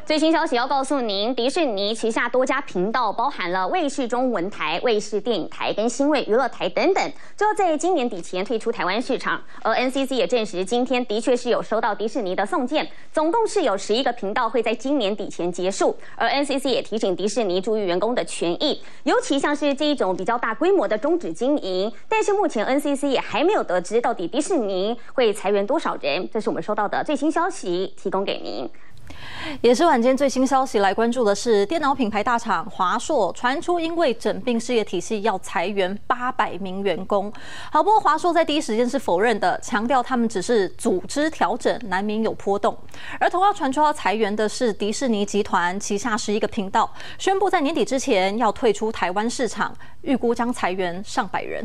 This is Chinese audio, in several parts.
最新消息要告诉您，迪士尼旗下多家频道，包含了卫视中文台、卫视电影台跟新卫娱乐台等等，就要在今年底前退出台湾市场。而 NCC 也证实，今天的确是有收到迪士尼的送件，总共是有11个频道会在今年底前结束。而 NCC 也提醒迪士尼注意员工的权益，尤其像是这一种比较大规模的终止经营。但是目前 NCC 也还没有得知到底迪士尼会裁员多少人，这是我们收到的最新消息，提供给您。 也是晚间最新消息，来关注的是电脑品牌大厂华硕传出因为整并事业体系要裁员800名员工。好，不过华硕在第一时间是否认的，强调他们只是组织调整，难免有波动。而同样传出要裁员的是迪士尼集团旗下11个频道，宣布在年底之前要退出台湾市场，预估将裁员上百人。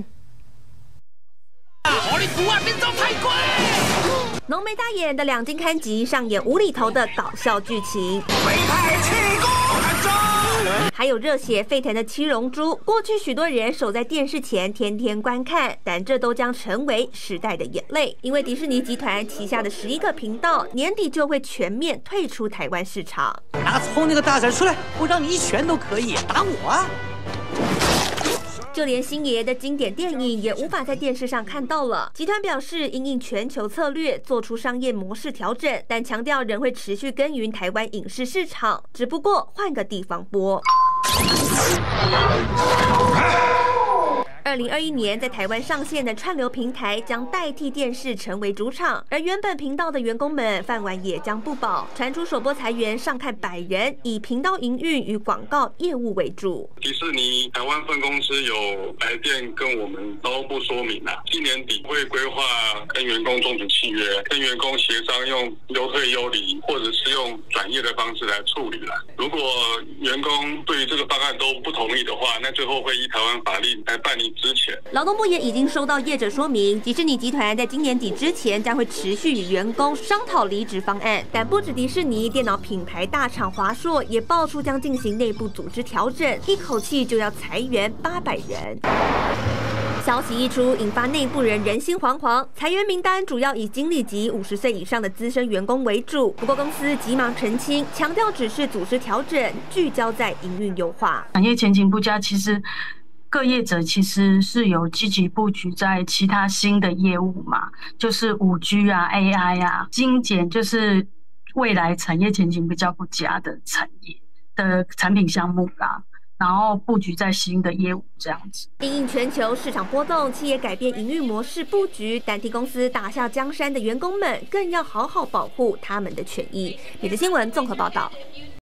浓眉大眼的两金刊集上演无厘头的搞笑剧情，还有热血沸腾的七龙珠。过去许多人守在电视前天天观看，但这都将成为时代的眼泪，因为迪士尼集团旗下的11个频道年底就会全面退出台湾市场。 拿葱那个大婶出来，我让你一拳都可以，打我啊！ 就连星爷的经典电影也无法在电视上看到了。集团表示，因应全球策略做出商业模式调整，但强调仍会持续耕耘台湾影视市场，只不过换个地方播。2021年在台湾上线的串流平台将代替电视成为主场，而原本频道的员工们饭碗也将不保。传出首波裁员上看100人，以频道营运与广告业务为主。 迪士尼台湾分公司有来电跟我们劳动部说明今年底会规划跟员工终止契约，跟员工协商用优退优离，或者是用转业的方式来处理了。如果员工对于这个方案都不同意的话，那最后会依台湾法令来办理。 劳动部也已经收到业者说明，迪士尼集团在今年底之前将会持续与员工商讨离职方案。但不止迪士尼，电脑品牌大厂华硕也爆出将进行内部组织调整，一口气就要裁员800人。消息一出，引发内部人人心惶惶。裁员名单主要以经理级50岁以上的资深员工为主，不过公司急忙澄清，强调只是组织调整，聚焦在营运优化。 产业前景不佳，其实各业者其实是有积极布局在其他新的业务嘛，就是 5G 啊、AI 啊，精简就是未来产业前景比较不佳的产业的产品项目啦，然后布局在新的业务这样子。 因应全球市场波动，企业改变营运模式布局，但替公司打下江山的员工们更要好好保护他们的权益。每日新闻综合报道。